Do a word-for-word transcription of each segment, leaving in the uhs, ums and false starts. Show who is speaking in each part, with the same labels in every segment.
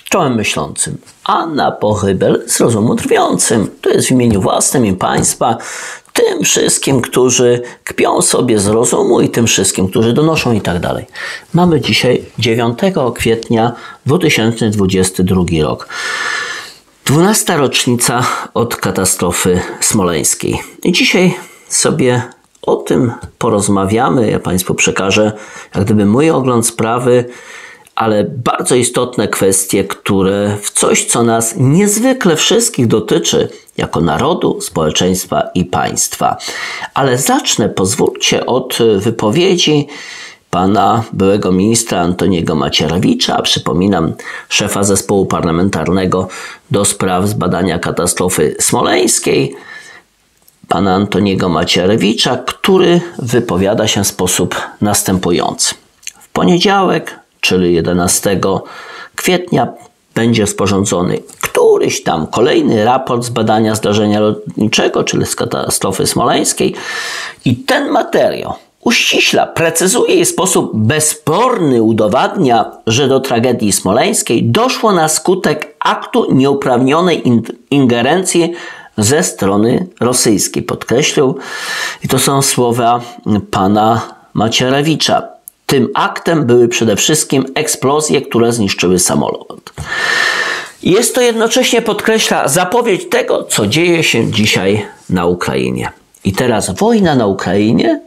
Speaker 1: Czołem myślącym. Anna Pochybel z rozumu drwiącym. To jest w imieniu własnym i państwa. Tym wszystkim, którzy kpią sobie z rozumu i tym wszystkim, którzy donoszą i tak dalej. Mamy dzisiaj dziewiątego kwietnia dwa tysiące dwudziesty drugi rok. dwunasta rocznica od katastrofy smoleńskiej. I dzisiaj sobie o tym porozmawiamy. Ja Państwu przekażę jak gdyby mój ogląd sprawy, ale bardzo istotne kwestie, które w coś, co nas niezwykle wszystkich dotyczy, jako narodu, społeczeństwa i państwa. Ale zacznę, pozwólcie, od wypowiedzi pana byłego ministra Antoniego Macierewicza, przypominam, szefa zespołu parlamentarnego do spraw zbadania katastrofy smoleńskiej, pana Antoniego Macierewicza, który wypowiada się w sposób następujący. W poniedziałek, czyli jedenastego kwietnia, będzie sporządzony któryś tam kolejny raport z badania zdarzenia lotniczego, czyli z katastrofy smoleńskiej, i ten materiał uściśla, precyzuje i w sposób bezsporny udowadnia, że do tragedii smoleńskiej doszło na skutek aktu nieuprawnionej ingerencji ze strony rosyjskiej. Podkreślił, i to są słowa pana Macierewicza. Tym aktem były przede wszystkim eksplozje, które zniszczyły samolot. Jest to jednocześnie, podkreśla, zapowiedź tego, co dzieje się dzisiaj na Ukrainie. I teraz wojna na Ukrainie,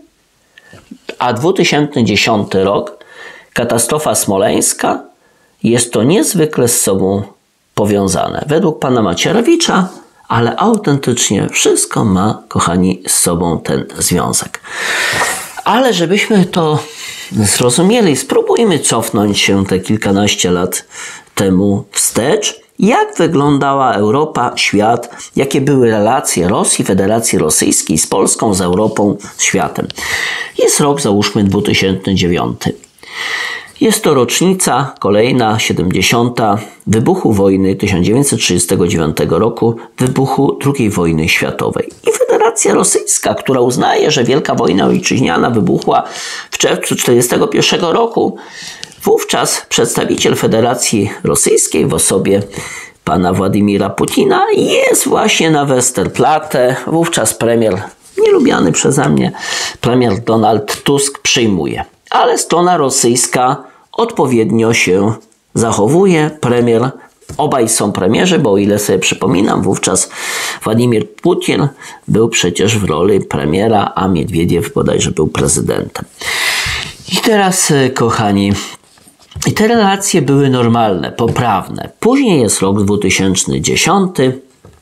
Speaker 1: a dwa tysiące dziesiąty rok, katastrofa smoleńska, jest to niezwykle z sobą powiązane. Według pana Macierewicza, ale autentycznie wszystko ma, kochani, z sobą ten związek. Ale żebyśmy to zrozumieli, spróbujmy cofnąć się te kilkanaście lat temu wstecz. Jak wyglądała Europa, świat, jakie były relacje Rosji, Federacji Rosyjskiej z Polską, z Europą, z światem. Jest rok, załóżmy, dwa tysiące dziewiąty. Jest to rocznica kolejna, siedemdziesiąta, wybuchu wojny tysiąc dziewięćset trzydziestego dziewiątego roku, wybuchu drugiej wojny światowej. I Federacja Rosyjska, która uznaje, że Wielka Wojna Ojczyźniana wybuchła w czerwcu tysiąc dziewięćset czterdziestego pierwszego roku, wówczas przedstawiciel Federacji Rosyjskiej w osobie pana Władimira Putina jest właśnie na Westerplatte. Wówczas premier, nielubiany przeze mnie, premier Donald Tusk przyjmuje. Ale strona rosyjska odpowiednio się zachowuje. Premier, obaj są premierzy, bo o ile sobie przypominam, wówczas Władimir Putin był przecież w roli premiera, a Miedwiediew bodajże był prezydentem. I teraz, kochani, i te relacje były normalne, poprawne. Później jest rok dwa tysiące dziesiąty.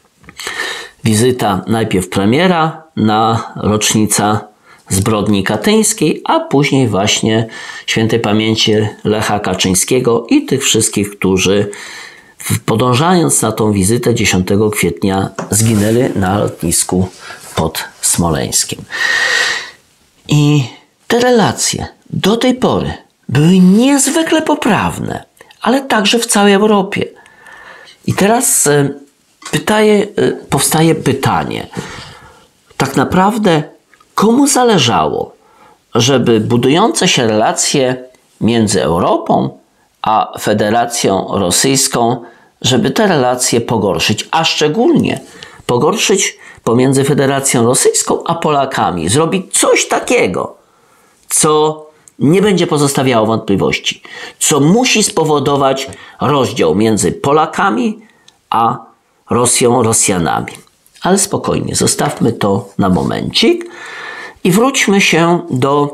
Speaker 1: Wizyta najpierw premiera na rocznicę zbrodni katyńskiej, a później właśnie świętej pamięci Lecha Kaczyńskiego i tych wszystkich, którzy podążając na tą wizytę dziesiątego kwietnia zginęli na lotnisku pod Smoleńskiem. I te relacje do tej pory były niezwykle poprawne, ale także w całej Europie. I teraz pytaje, powstaje pytanie, tak naprawdę komu zależało, żeby budujące się relacje między Europą a Federacją Rosyjską, żeby te relacje pogorszyć, a szczególnie pogorszyć pomiędzy Federacją Rosyjską a Polakami. Zrobić coś takiego, co nie będzie pozostawiało wątpliwości, co musi spowodować rozdział między Polakami a Rosją, Rosjanami. Ale spokojnie, zostawmy to na momencik i wróćmy się do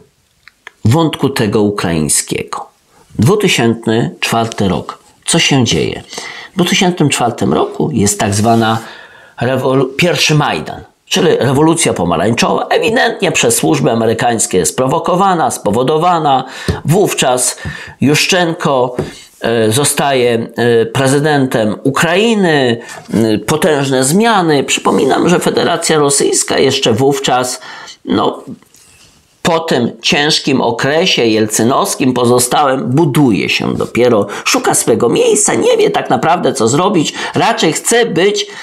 Speaker 1: wątku tego ukraińskiego. dwa tysiące czwarty rok. Co się dzieje? W dwa tysiące czwartym roku jest tak zwana pierwszy Majdan, czyli rewolucja pomarańczowa, ewidentnie przez służby amerykańskie sprowokowana, spowodowana. Wówczas Juszczenko zostaje prezydentem Ukrainy, potężne zmiany. Przypominam, że Federacja Rosyjska jeszcze wówczas, no, po tym ciężkim okresie jelcynowskim pozostałym, buduje się dopiero, szuka swego miejsca, nie wie tak naprawdę co zrobić, raczej chce być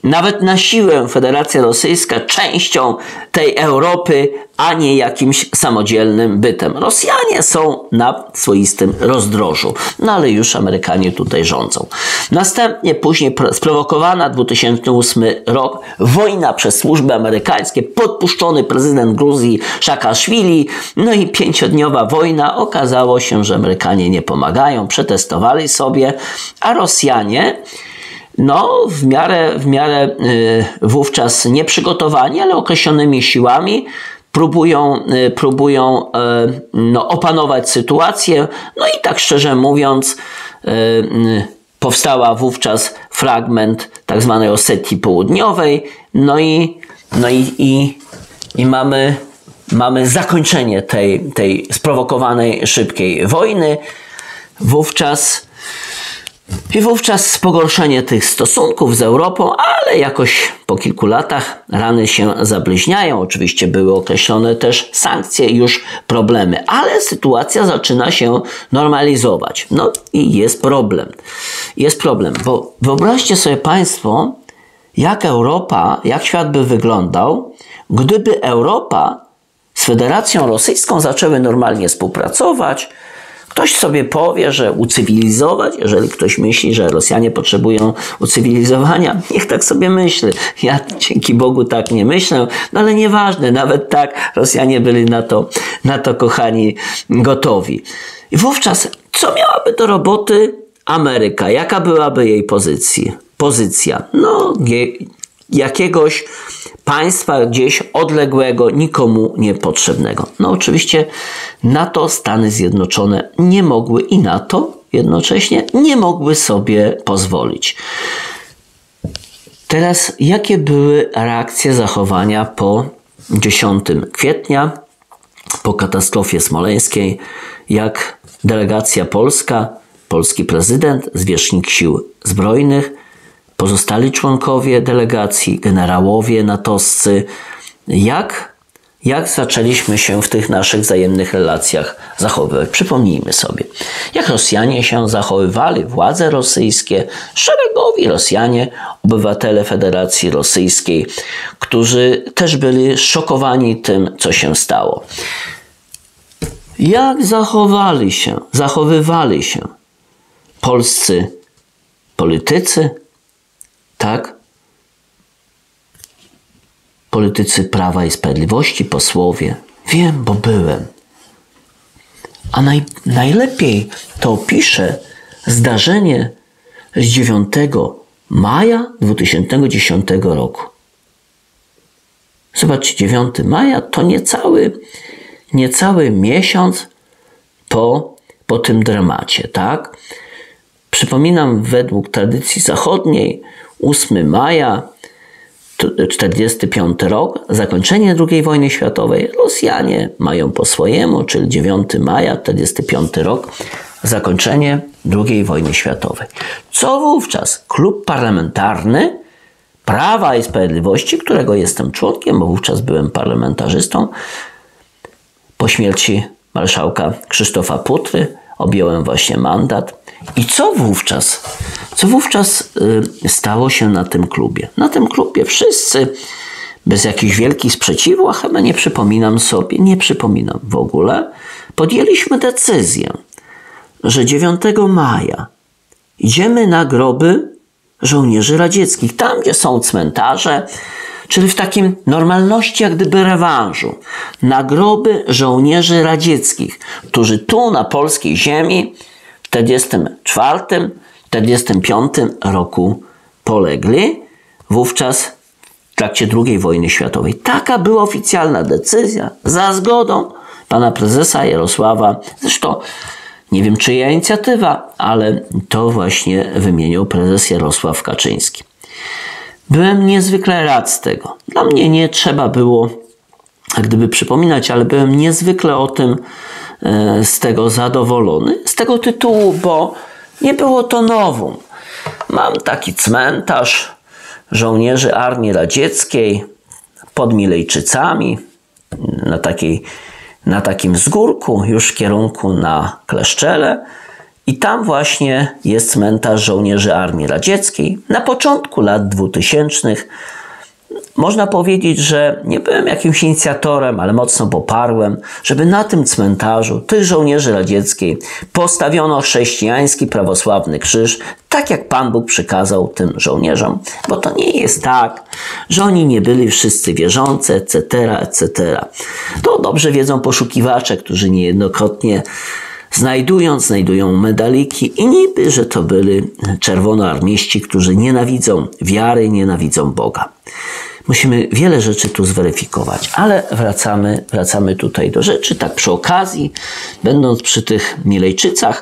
Speaker 1: nawet na siłę Federacja Rosyjska częścią tej Europy, a nie jakimś samodzielnym bytem. Rosjanie są na swoistym rozdrożu, no ale już Amerykanie tutaj rządzą. Następnie później sprowokowana dwa tysiące ósmy rok wojna przez służby amerykańskie, podpuszczony prezydent Gruzji Saakaszwili, no i pięciodniowa wojna. Okazało się, że Amerykanie nie pomagają, przetestowali sobie, a Rosjanie no w miarę, w miarę y, wówczas nieprzygotowani, ale określonymi siłami próbują, y, próbują y, no, opanować sytuację. No i tak szczerze mówiąc y, y, powstała wówczas fragment tak zwanej Osetii Południowej. No i, no i, i, i mamy, mamy zakończenie tej, tej sprowokowanej szybkiej wojny. Wówczas I wówczas pogorszenie tych stosunków z Europą, ale jakoś po kilku latach rany się zabliźniają. Oczywiście były określone też sankcje i już problemy, ale sytuacja zaczyna się normalizować. No i jest problem. Jest problem, bo wyobraźcie sobie Państwo, jak Europa, jak świat by wyglądał, gdyby Europa z Federacją Rosyjską zaczęły normalnie współpracować. Ktoś sobie powie, że ucywilizować, jeżeli ktoś myśli, że Rosjanie potrzebują ucywilizowania, niech tak sobie myśli. Ja dzięki Bogu tak nie myślę, no ale nieważne, nawet tak Rosjanie byli na to, na to kochani, gotowi. I wówczas, co miałaby do roboty Ameryka? Jaka byłaby jej pozycja? Pozycja, no, jakiegoś państwa gdzieś odległego, nikomu niepotrzebnego. No oczywiście na to Stany Zjednoczone nie mogły i NATO jednocześnie nie mogły sobie pozwolić. Teraz jakie były reakcje, zachowania po dziesiątego kwietnia, po katastrofie smoleńskiej, jak delegacja polska, polski prezydent, zwierzchnik sił zbrojnych, pozostali członkowie delegacji, generałowie natowscy, jak, jak zaczęliśmy się w tych naszych wzajemnych relacjach zachowywać. Przypomnijmy sobie, jak Rosjanie się zachowywali, władze rosyjskie, szeregowi Rosjanie, obywatele Federacji Rosyjskiej, którzy też byli szokowani tym, co się stało. Jak zachowali się, zachowywali się polscy politycy, tak? Politycy Prawa i Sprawiedliwości, posłowie. Wiem, bo byłem. A naj, najlepiej to opisze zdarzenie z dziewiątego maja dwa tysiące dziesiątego roku. Zobaczcie, dziewiątego maja to niecały, niecały miesiąc po, po tym dramacie, tak? Przypominam, według tradycji zachodniej, ósmego maja czterdziesty piąty rok, zakończenie drugiej wojny światowej. Rosjanie mają po swojemu, czyli dziewiątego maja czterdziesty piąty rok, zakończenie drugiej wojny światowej. Co wówczas klub parlamentarny Prawa i Sprawiedliwości, którego jestem członkiem, bo wówczas byłem parlamentarzystą, po śmierci marszałka Krzysztofa Putry objąłem właśnie mandat. I co wówczas? Co wówczas y, stało się na tym klubie? Na tym klubie wszyscy, bez jakichś wielkich sprzeciwów, a chyba nie przypominam sobie, nie przypominam w ogóle, podjęliśmy decyzję, że dziewiątego maja idziemy na groby żołnierzy radzieckich, tam gdzie są cmentarze, czyli w takim normalności jak gdyby rewanżu, na groby żołnierzy radzieckich, którzy tu na polskiej ziemi w czterdziestym czwartym czterdziestym piątym roku polegli, wówczas w trakcie drugiej wojny światowej. Taka była oficjalna decyzja, za zgodą pana prezesa Jarosława, zresztą nie wiem czyja inicjatywa, ale to właśnie wymienił prezes Jarosław Kaczyński. Byłem niezwykle rad z tego. Dla mnie nie trzeba było jak gdyby przypominać, ale byłem niezwykle o tym e, z tego zadowolony. Z tego tytułu, bo nie było to nowum. Mam taki cmentarz żołnierzy Armii Radzieckiej pod Milejczycami, na, takiej, na takim wzgórku, już w kierunku na Kleszczele. I tam właśnie jest cmentarz żołnierzy Armii Radzieckiej. Na początku lat dwutysięcznych można powiedzieć, że nie byłem jakimś inicjatorem, ale mocno poparłem, żeby na tym cmentarzu tych żołnierzy radzieckiej postawiono chrześcijański, prawosławny krzyż, tak jak Pan Bóg przykazał tym żołnierzom. Bo to nie jest tak, że oni nie byli wszyscy wierzący, et cetera, et cetera. To dobrze wiedzą poszukiwacze, którzy niejednokrotnie znajdują, znajdują medaliki i niby, że to byli czerwonoarmiści, którzy nienawidzą wiary, nienawidzą Boga. Musimy wiele rzeczy tu zweryfikować, ale wracamy, wracamy tutaj do rzeczy. Tak przy okazji, będąc przy tych Milejczycach,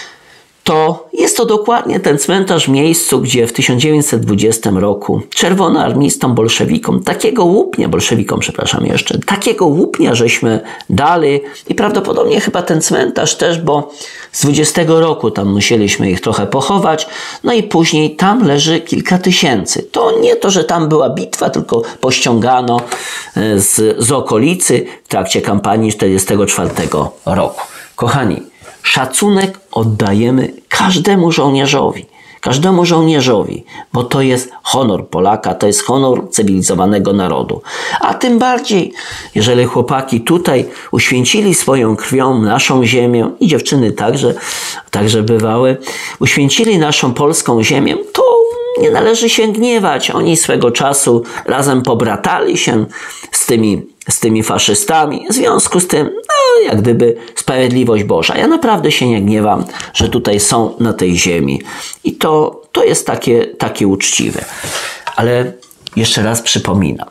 Speaker 1: to jest to dokładnie ten cmentarz w miejscu, gdzie w tysiąc dziewięćset dwudziestym roku czerwonoarmistom, bolszewikom, takiego łupnia, bolszewikom przepraszam jeszcze, takiego łupnia żeśmy dali i prawdopodobnie chyba ten cmentarz też, bo z dwudziestego roku tam musieliśmy ich trochę pochować, no i później tam leży kilka tysięcy. To nie to, że tam była bitwa, tylko pościągano z, z okolicy w trakcie kampanii czterdziestego czwartego roku. Kochani, szacunek oddajemy każdemu żołnierzowi, każdemu żołnierzowi, bo to jest honor Polaka, to jest honor cywilizowanego narodu. A tym bardziej, jeżeli chłopaki tutaj uświęcili swoją krwią naszą ziemię i dziewczyny także, także bywały, uświęcili naszą polską ziemię, to nie należy się gniewać. Oni swego czasu razem pobratali się z tymi, z tymi faszystami. W związku z tym, no, jak gdyby sprawiedliwość Boża. Ja naprawdę się nie gniewam, że tutaj są na tej ziemi. I to, to jest takie, takie uczciwe. Ale jeszcze raz przypominam.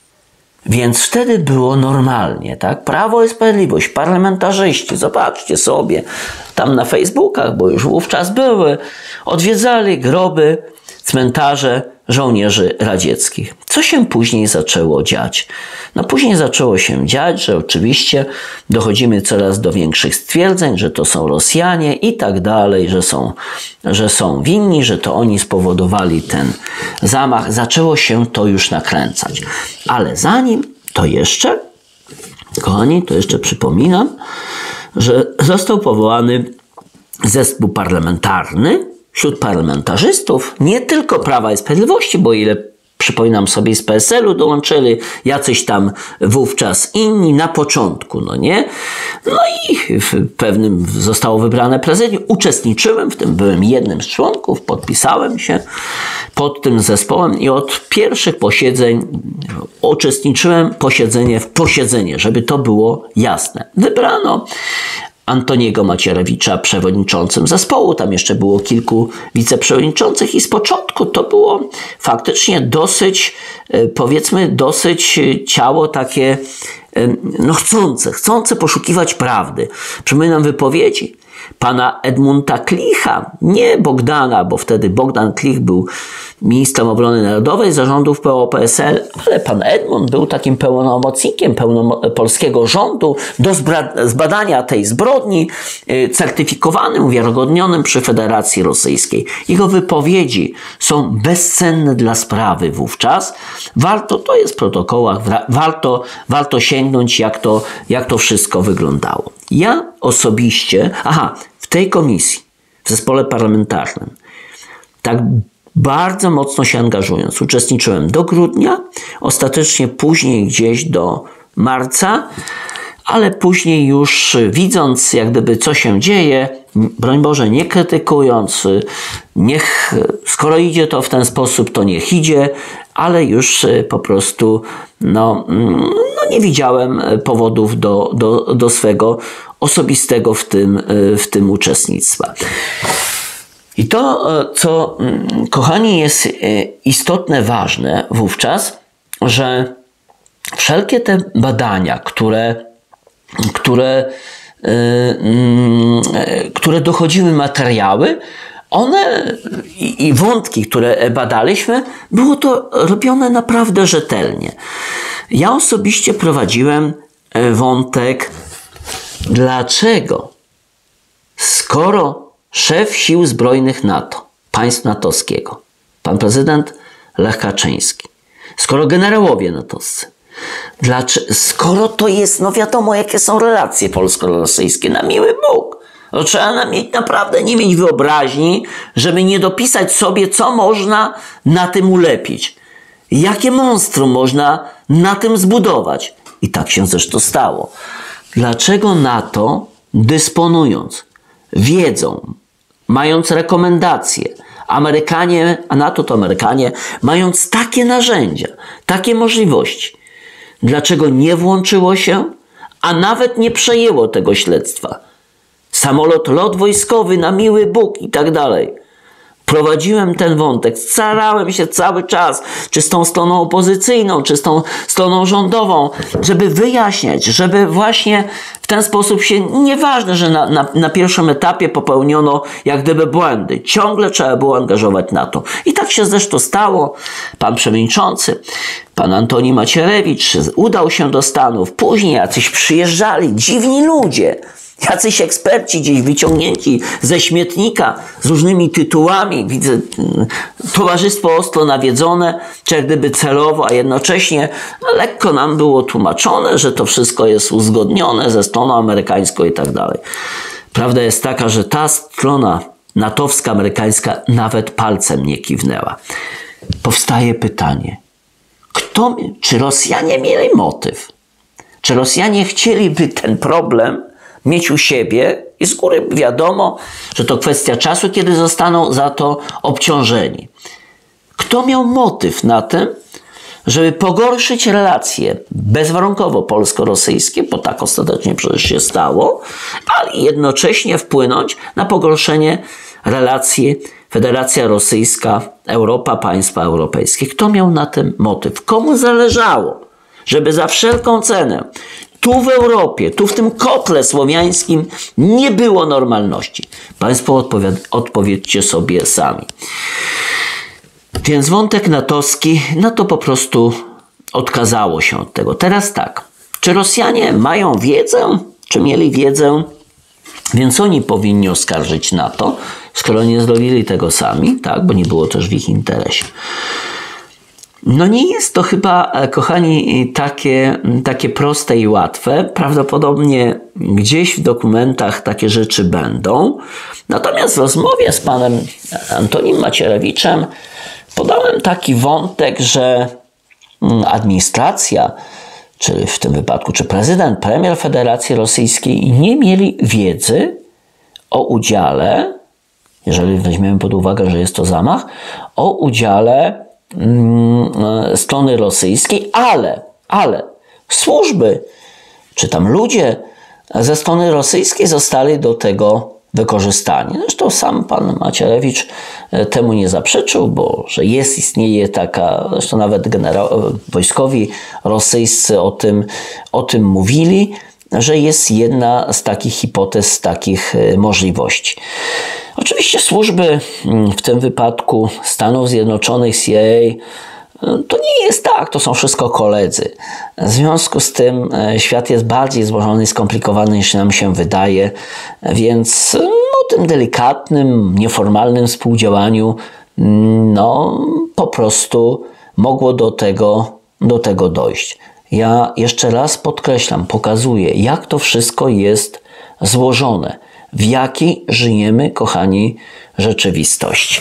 Speaker 1: Więc wtedy było normalnie, tak? Prawo i Sprawiedliwość, parlamentarzyści, zobaczcie sobie, tam na Facebookach, bo już wówczas były, odwiedzali groby, cmentarze żołnierzy radzieckich. Co się później zaczęło dziać? No później zaczęło się dziać, że oczywiście dochodzimy coraz do większych stwierdzeń, że to są Rosjanie i tak dalej, że są, że są winni, że to oni spowodowali ten zamach. Zaczęło się to już nakręcać. Ale zanim to jeszcze, kochani, to jeszcze przypominam, że został powołany zespół parlamentarny wśród parlamentarzystów, nie tylko Prawa i Sprawiedliwości, bo ile przypominam sobie z P S L u dołączyli jacyś tam wówczas inni na początku, no nie? No i w pewnym zostało wybrane prezydium. Uczestniczyłem w tym, byłem jednym z członków, podpisałem się pod tym zespołem i od pierwszych posiedzeń uczestniczyłem posiedzenie w posiedzenie, żeby to było jasne. Wybrano Antoniego Macierewicza przewodniczącym zespołu, tam jeszcze było kilku wiceprzewodniczących i z początku to było faktycznie dosyć, powiedzmy, dosyć ciało takie no chcące, chcące poszukiwać prawdy. Przypominam wypowiedzi pana Edmunda Klicha, nie Bogdana, bo wtedy Bogdan Klich był ministrem obrony narodowej zarządów P O P S L, ale pan Edmund był takim pełnomocnikiem pełnom- polskiego rządu do zbra- zbadania tej zbrodni, yy, certyfikowanym, uwiarygodnionym przy Federacji Rosyjskiej. Jego wypowiedzi są bezcenne dla sprawy wówczas. Warto, to jest w protokołach, warto, warto sięgnąć, jak to, jak to wszystko wyglądało. Ja osobiście, aha, w tej komisji, w zespole parlamentarnym, tak bardzo mocno się angażując, uczestniczyłem do grudnia, ostatecznie później gdzieś do marca, ale później już widząc jak gdyby co się dzieje, broń Boże nie krytykując, niech, skoro idzie to w ten sposób, to niech idzie, ale już po prostu no, no nie widziałem powodów do, do, do swego osobistego w tym, w tym uczestnictwa. I to, co, kochani, jest istotne, ważne wówczas, że wszelkie te badania, które, które, które dochodziły materiały, one i, i wątki, które badaliśmy, było to robione naprawdę rzetelnie. Ja osobiście prowadziłem wątek, dlaczego, skoro szef sił zbrojnych NATO, państw natowskiego, pan prezydent Lech Kaczyński, skoro generałowie natowscy, dlaczego, skoro to jest, no wiadomo, jakie są relacje polsko-rosyjskie, na miły Bóg, To trzeba mieć, naprawdę nie mieć wyobraźni, żeby nie dopisać sobie, co można na tym ulepić. Jakie monstrum można na tym zbudować. I tak się zresztą stało. Dlaczego NATO, dysponując wiedzą, mając rekomendacje, Amerykanie, a NATO to Amerykanie, mając takie narzędzia, takie możliwości, dlaczego nie włączyło się, a nawet nie przejęło tego śledztwa? Samolot, lot wojskowy na miły Bóg i tak dalej. Prowadziłem ten wątek, starałem się cały czas, czy z tą stroną opozycyjną, czy z tą stroną rządową, żeby wyjaśniać, żeby właśnie w ten sposób się, nieważne, że na, na, na pierwszym etapie popełniono jak gdyby błędy, ciągle trzeba było angażować NATO. I tak się zresztą stało. Pan przewodniczący, pan Antoni Macierewicz udał się do Stanów, później jacyś przyjeżdżali, dziwni ludzie, jacyś eksperci gdzieś wyciągnięci ze śmietnika z różnymi tytułami. Widzę towarzystwo ostro nawiedzone, czy jak gdyby celowo, a jednocześnie lekko nam było tłumaczone, że to wszystko jest uzgodnione ze stroną amerykańską i tak dalej. Prawda jest taka, że ta strona natowska, amerykańska nawet palcem nie kiwnęła. Powstaje pytanie, kto, czy Rosjanie mieli motyw? Czy Rosjanie chcieliby ten problem mieć u siebie i z góry wiadomo, że to kwestia czasu, kiedy zostaną za to obciążeni. Kto miał motyw na tym, żeby pogorszyć relacje bezwarunkowo polsko-rosyjskie, bo tak ostatecznie przecież się stało, ale jednocześnie wpłynąć na pogorszenie relacji Federacja Rosyjska, Europa, państwa europejskie. Kto miał na tym motyw? Komu zależało, żeby za wszelką cenę tu w Europie, tu w tym kotle słowiańskim nie było normalności? Państwo odpowiad- odpowiedzcie sobie sami. Więc wątek natowski, no to po prostu odkazało się od tego. Teraz tak, czy Rosjanie mają wiedzę, czy mieli wiedzę, więc oni powinni oskarżyć NATO, skoro nie zrobili tego sami, tak, bo nie było też w ich interesie. No nie jest to chyba, kochani, takie, takie proste i łatwe. Prawdopodobnie gdzieś w dokumentach takie rzeczy będą. Natomiast w rozmowie z panem Antonim Macierewiczem podałem taki wątek, że administracja, czy w tym wypadku, czy prezydent, premier Federacji Rosyjskiej nie mieli wiedzy o udziale, jeżeli weźmiemy pod uwagę, że jest to zamach, o udziale strony rosyjskiej, ale, ale służby, czy tam ludzie ze strony rosyjskiej zostali do tego wykorzystani. Zresztą sam pan Macierewicz temu nie zaprzeczył, bo że jest, istnieje taka, zresztą nawet genera- wojskowi rosyjscy o tym, o tym mówili, że jest jedna z takich hipotez, z takich możliwości. Oczywiście służby, w tym wypadku Stanów Zjednoczonych, C I A, to nie jest tak, to są wszystko koledzy. W związku z tym świat jest bardziej złożony i skomplikowany, niż nam się wydaje, więc no, tym delikatnym, nieformalnym współdziałaniu no, po prostu mogło do tego, do tego dojść. Ja jeszcze raz podkreślam, pokazuję, jak to wszystko jest złożone, w jakiej żyjemy, kochani, rzeczywistości.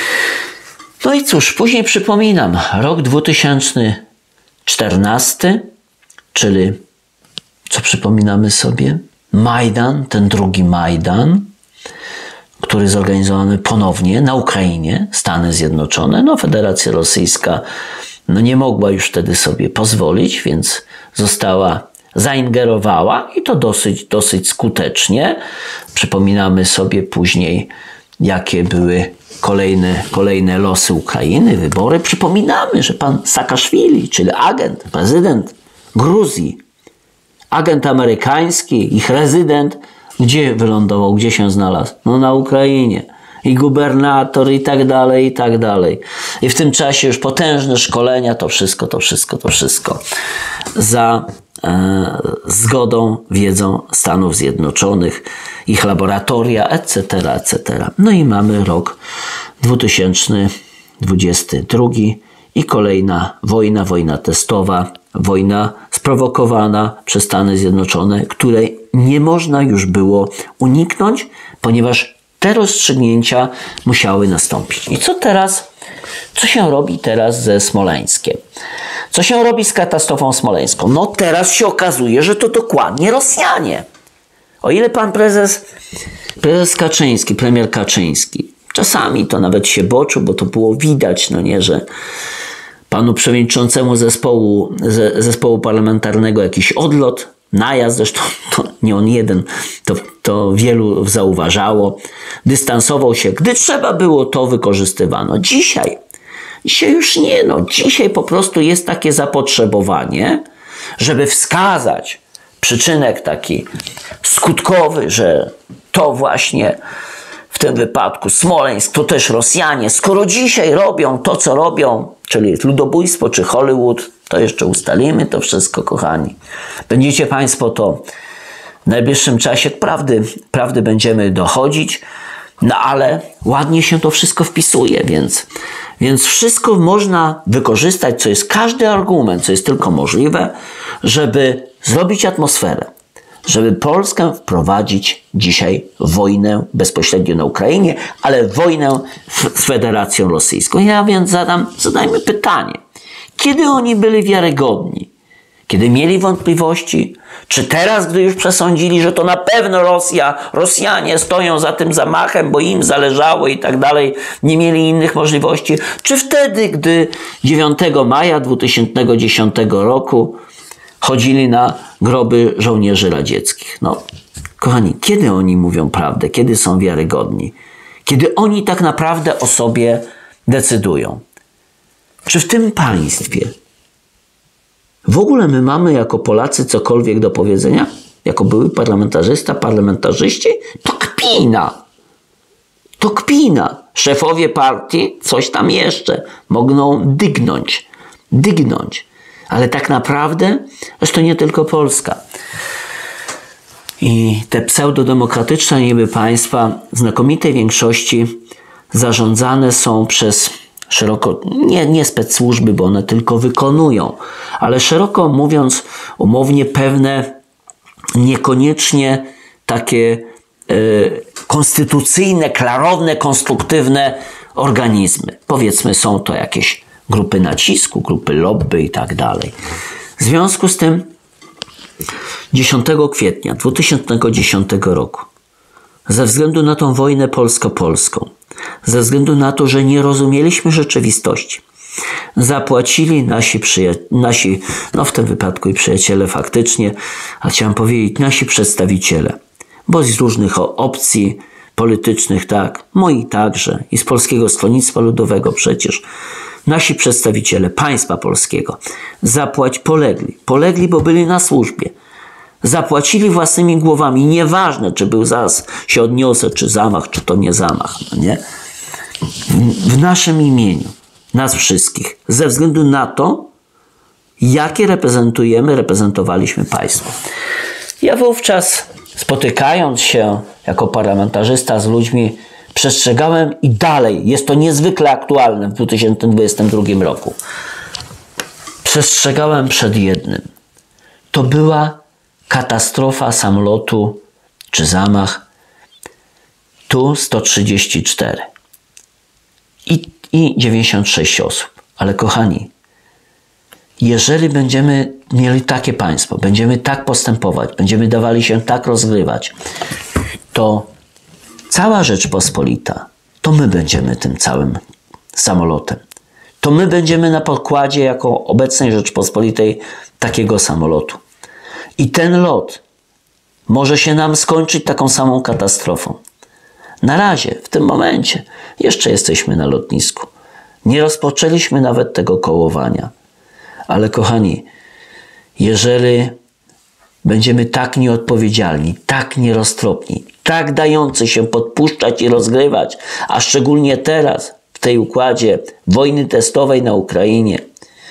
Speaker 1: No i cóż, później przypominam, rok dwa tysiące czternasty, czyli co przypominamy sobie? Majdan, ten drugi Majdan, który zorganizowany ponownie na Ukrainie, Stany Zjednoczone, no Federacja Rosyjska no nie mogła już wtedy sobie pozwolić, więc została zaingerowała i to dosyć, dosyć skutecznie. Przypominamy sobie później, jakie były kolejne, kolejne losy Ukrainy, wybory. Przypominamy, że pan Saakaszwili, czyli agent, prezydent Gruzji, agent amerykański, ich rezydent, gdzie wylądował, gdzie się znalazł? No na Ukrainie. I gubernator i tak dalej, i tak dalej. I w tym czasie już potężne szkolenia, to wszystko, to wszystko, to wszystko za e, zgodą, wiedzą Stanów Zjednoczonych, ich laboratoria, et cetera, et cetera. No i mamy rok dwa tysiące dwudziesty drugi i kolejna wojna, wojna testowa, wojna z sprowokowana przez Stany Zjednoczone, której nie można już było uniknąć, ponieważ te rozstrzygnięcia musiały nastąpić. I co teraz? Co się robi teraz ze Smoleńskiem? Co się robi z katastrofą smoleńską? No teraz się okazuje, że to dokładnie Rosjanie. O ile pan prezes, prezes Kaczyński, premier Kaczyński, czasami to nawet się boczył, bo to było widać, no nie, że panu przewodniczącemu zespołu, zespołu parlamentarnego jakiś odlot, najazd, zresztą to nie on jeden, to, to wielu zauważało, dystansował się, gdy trzeba było, to wykorzystywano. Dzisiaj, dzisiaj już nie, no dzisiaj po prostu jest takie zapotrzebowanie, żeby wskazać przyczynek taki skutkowy, że to właśnie w tym wypadku Smoleńsk, to też Rosjanie, skoro dzisiaj robią to, co robią, czyli ludobójstwo czy Hollywood, to jeszcze ustalimy to wszystko, kochani. Będziecie państwo to w najbliższym czasie prawdy, prawdy będziemy dochodzić, no ale ładnie się to wszystko wpisuje, więc, więc wszystko można wykorzystać, co jest każdy argument, co jest tylko możliwe, żeby zrobić atmosferę, żeby Polskę wprowadzić dzisiaj w wojnę bezpośrednio na Ukrainie, ale wojnę z Federacją Rosyjską. Ja więc zadam, zadajmy pytanie. Kiedy oni byli wiarygodni? Kiedy mieli wątpliwości? Czy teraz, gdy już przesądzili, że to na pewno Rosja, Rosjanie stoją za tym zamachem, bo im zależało i tak dalej, nie mieli innych możliwości? Czy wtedy, gdy dziewiątego maja dwa tysiące dziesiątego roku chodzili na groby żołnierzy radzieckich? No, kochani, kiedy oni mówią prawdę? Kiedy są wiarygodni? Kiedy oni tak naprawdę o sobie decydują? Czy w tym państwie w ogóle my mamy jako Polacy cokolwiek do powiedzenia? Jako były parlamentarzysta, parlamentarzyści? To kpina. To kpina. Szefowie partii coś tam jeszcze mogą dygnąć. Dygnąć. Ale tak naprawdę, zresztą nie tylko Polska. I te pseudodemokratyczne niby państwa w znakomitej większości zarządzane są przez szeroko, nie, nie specsłużby, bo one tylko wykonują, ale szeroko mówiąc, umownie pewne niekoniecznie takie e, konstytucyjne, klarowne, konstruktywne organizmy. Powiedzmy, są to jakieś grupy nacisku, grupy lobby i tak dalej. W związku z tym dziesiątego kwietnia dwa tysiące dziesiątego roku, ze względu na tą wojnę polsko-polską, ze względu na to, że nie rozumieliśmy rzeczywistości, zapłacili nasi przyjaciele, nasi, no w tym wypadku i przyjaciele faktycznie, a chciałem powiedzieć nasi przedstawiciele, bo z różnych opcji politycznych, tak, moi także i z Polskiego Stronnictwa Ludowego przecież, nasi przedstawiciele państwa polskiego zapłać polegli. Polegli, bo byli na służbie. Zapłacili własnymi głowami. Nieważne, czy był zaraz się odniosę, czy zamach, czy to nie zamach. No nie? W, w naszym imieniu, nas wszystkich, ze względu na to, jakie reprezentujemy, reprezentowaliśmy państwo. Ja wówczas, spotykając się jako parlamentarzysta z ludźmi, przestrzegałem i dalej, jest to niezwykle aktualne w dwa tysiące dwudziestym drugim roku. Przestrzegałem przed jednym. To była katastrofa samolotu, czy zamach Tu sto trzydzieści cztery i, i dziewięćdziesiąt sześć osób. Ale kochani, jeżeli będziemy mieli takie państwo, będziemy tak postępować, będziemy dawali się tak rozgrywać, to cała Rzeczpospolita, to my będziemy tym całym samolotem. To my będziemy na pokładzie jako obecnej Rzeczpospolitej takiego samolotu. I ten lot może się nam skończyć taką samą katastrofą. Na razie, w tym momencie, jeszcze jesteśmy na lotnisku. Nie rozpoczęliśmy nawet tego kołowania. Ale kochani, jeżeli będziemy tak nieodpowiedzialni, tak nieroztropni, tak dający się podpuszczać i rozgrywać, a szczególnie teraz, w tej układzie wojny testowej na Ukrainie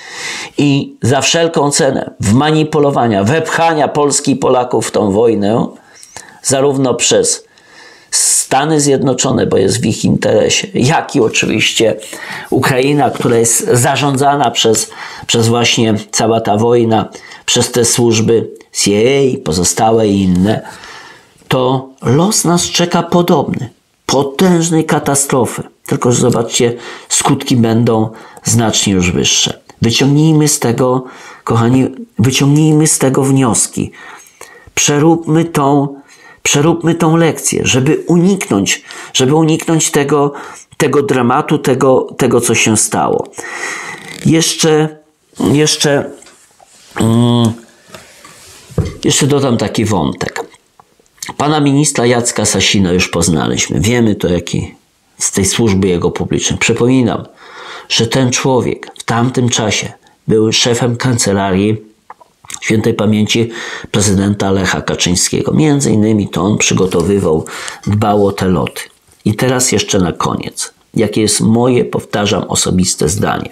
Speaker 1: i za wszelką cenę wmanipulowania, wepchania Polski i Polaków w tą wojnę, zarówno przez Stany Zjednoczone, bo jest w ich interesie, jak i oczywiście Ukraina, która jest zarządzana przez, przez właśnie cała ta wojna, przez te służby C I A, pozostałe i inne, to los nas czeka podobny. Potężnej katastrofy. Tylko że zobaczcie, skutki będą znacznie już wyższe. Wyciągnijmy z tego, kochani, wyciągnijmy z tego wnioski. Przeróbmy tą, przeróbmy tą lekcję, żeby uniknąć, żeby uniknąć tego, tego dramatu, tego, tego, co się stało. Jeszcze, jeszcze, mm, jeszcze dodam taki wątek. Pana ministra Jacka Sasina już poznaliśmy. Wiemy to, jaki z tej służby jego publicznej. Przypominam, że ten człowiek w tamtym czasie był szefem kancelarii świętej pamięci prezydenta Lecha Kaczyńskiego. Między innymi to on przygotowywał, dbał o te loty. I teraz jeszcze na koniec. Jakie jest moje, powtarzam, osobiste zdanie.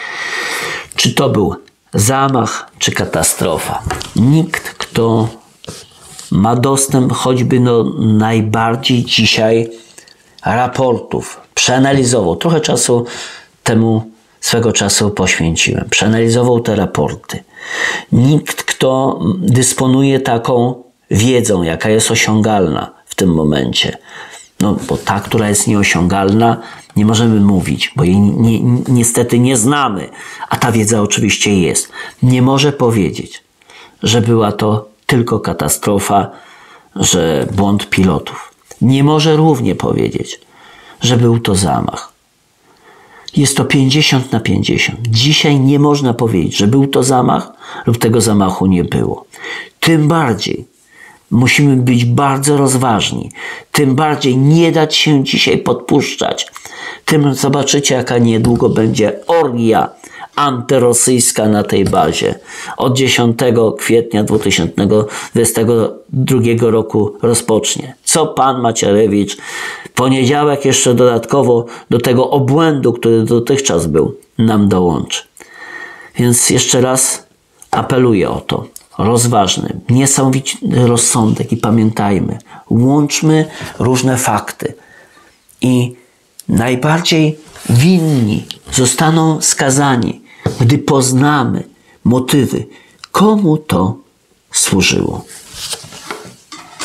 Speaker 1: Czy to był zamach, czy katastrofa? Nikt, kto ma dostęp choćby do najbardziej dzisiaj raportów, przeanalizował, trochę czasu temu, swego czasu poświęciłem, przeanalizował te raporty. Nikt, kto dysponuje taką wiedzą, jaka jest osiągalna w tym momencie, no bo ta, która jest nieosiągalna, nie możemy mówić, bo jej ni ni niestety nie znamy, a ta wiedza oczywiście jest. Nie może powiedzieć, że była to tylko katastrofa, że błąd pilotów. Nie może równie powiedzieć, że był to zamach. Jest to pięćdziesiąt na pięćdziesiąt. Dzisiaj nie można powiedzieć, że był to zamach lub tego zamachu nie było. Tym bardziej musimy być bardzo rozważni. Tym bardziej nie dać się dzisiaj podpuszczać. Tym zobaczycie, jaka niedługo będzie orgia antyrosyjska na tej bazie. Od dziesiątego kwietnia dwa tysiące dwudziestego drugiego roku rozpocznie. Co pan Macierewicz w poniedziałek jeszcze dodatkowo do tego obłędu, który dotychczas był, nam dołączy. Więc jeszcze raz apeluję o to. Rozważny, niesamowity rozsądek i pamiętajmy, łączmy różne fakty i najbardziej winni zostaną skazani, gdy poznamy motywy, komu to służyło.